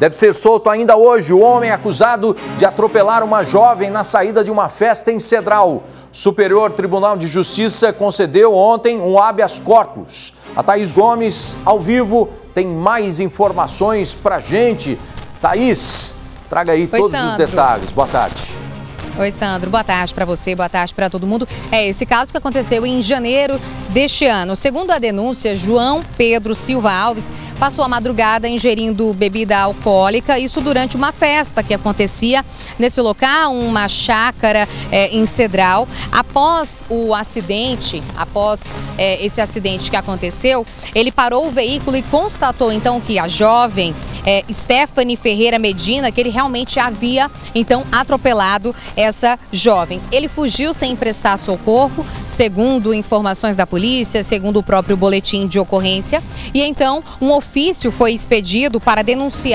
Deve ser solto ainda hoje o homem acusado de atropelar uma jovem na saída de uma festa em Cedral. Superior Tribunal de Justiça concedeu ontem um habeas corpus. A Thaís Gomes, ao vivo, tem mais informações pra gente. Thaís, traga aí todos os detalhes. Boa tarde. Oi, Sandro. Boa tarde para você, boa tarde para todo mundo. É esse caso que aconteceu em janeiro deste ano. Segundo a denúncia, João Pedro Silva Alves passou a madrugada ingerindo bebida alcoólica, isso durante uma festa que acontecia nesse local, uma chácara em Cedral. Após o acidente, esse acidente que aconteceu, ele parou o veículo e constatou então que a jovem Stephanie Ferreira Medina, que ele realmente havia então atropelado essa jovem. Ele fugiu sem prestar socorro, segundo informações da polícia, segundo o próprio boletim de ocorrência, e então um ofício foi expedido para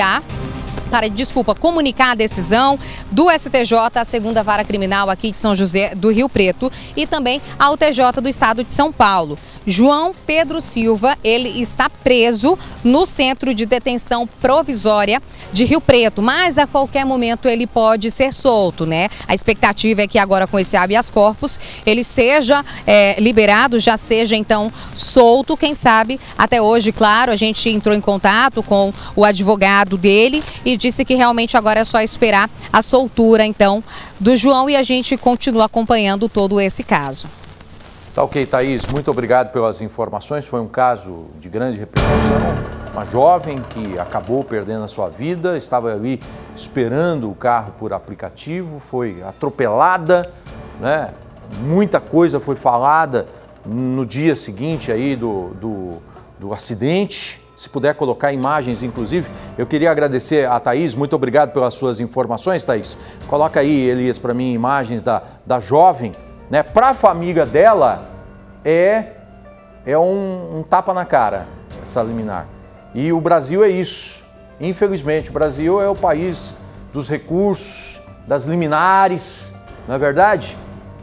comunicar a decisão do STJ, a segunda vara criminal aqui de São José do Rio Preto, e também ao TJ do estado de São Paulo. João Pedro Silva, ele está preso no Centro de Detenção Provisória de Rio Preto, mas a qualquer momento ele pode ser solto, né? A expectativa é que agora com esse habeas corpus ele seja liberado, já seja então solto, quem sabe até hoje, claro, a gente entrou em contato com o advogado dele e disse que realmente agora é só esperar a soltura então do João e a gente continua acompanhando todo esse caso. Tá ok, Thaís, muito obrigado pelas informações. Foi um caso de grande repercussão. Uma jovem que acabou perdendo a sua vida, estava ali esperando o carro por aplicativo, foi atropelada, né? Muita coisa foi falada no dia seguinte aí do acidente. Se puder colocar imagens, inclusive, eu queria agradecer a Thaís, muito obrigado pelas suas informações, Thaís. Coloca aí, Elias, para mim, imagens da jovem, né? Para a família dela, é um tapa na cara, essa liminar. E o Brasil é isso. Infelizmente, o Brasil é o país dos recursos, das liminares, não é verdade?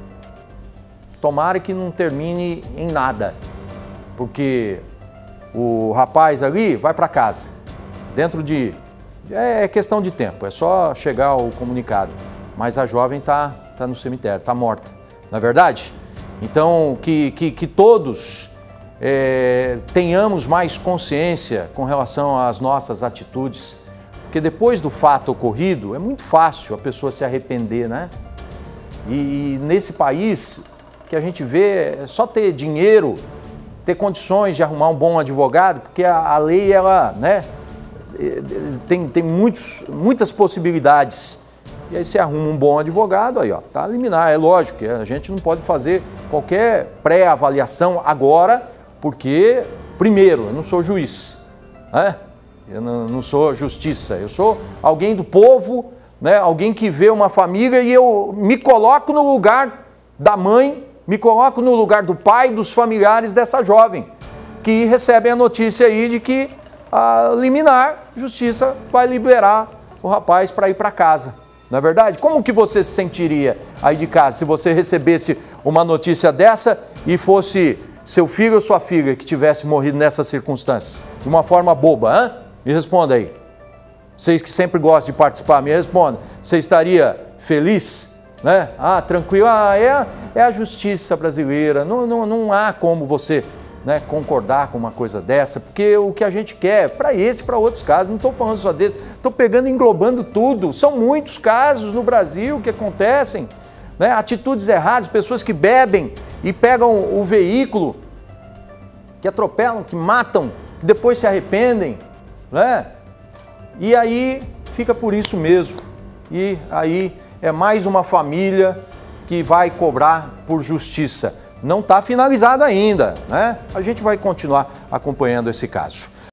Tomara que não termine em nada, porque o rapaz ali vai para casa, dentro de... É questão de tempo, é só chegar o comunicado. Mas a jovem tá no cemitério, tá morta, não é verdade? Então, que todos tenhamos mais consciência com relação às nossas atitudes, porque depois do fato ocorrido, é muito fácil a pessoa se arrepender, né? E nesse país, que a gente vê, é só ter dinheiro, ter condições de arrumar um bom advogado, porque a lei, ela, né, tem muitas possibilidades. E aí você arruma um bom advogado, aí ó, tá liminar, é lógico que a gente não pode fazer qualquer pré-avaliação agora, porque, primeiro, eu não sou juiz, né? Eu não sou justiça, eu sou alguém do povo, né? Alguém que vê uma família e eu me coloco no lugar da mãe, me coloco no lugar do pai, dos familiares dessa jovem, que recebem a notícia aí de que a liminar, justiça, vai liberar o rapaz para ir para casa. Não é verdade? Como que você se sentiria aí de casa se você recebesse uma notícia dessa e fosse seu filho ou sua filha que tivesse morrido nessas circunstâncias? De uma forma boba, hein? Me responda aí. Vocês que sempre gostam de participar, me respondam. Você estaria feliz? Né? Ah, tranquilo. Ah, é a justiça brasileira. Não há como você, né, concordar com uma coisa dessa, porque o que a gente quer, para esse e para outros casos, não estou falando só desse, estou pegando e englobando tudo. São muitos casos no Brasil que acontecem, né? Atitudes erradas, pessoas que bebem e pegam o veículo, que atropelam, que matam, que depois se arrependem, né? E aí fica por isso mesmo. E aí é mais uma família que vai cobrar por justiça. Não está finalizado ainda, né? A gente vai continuar acompanhando esse caso.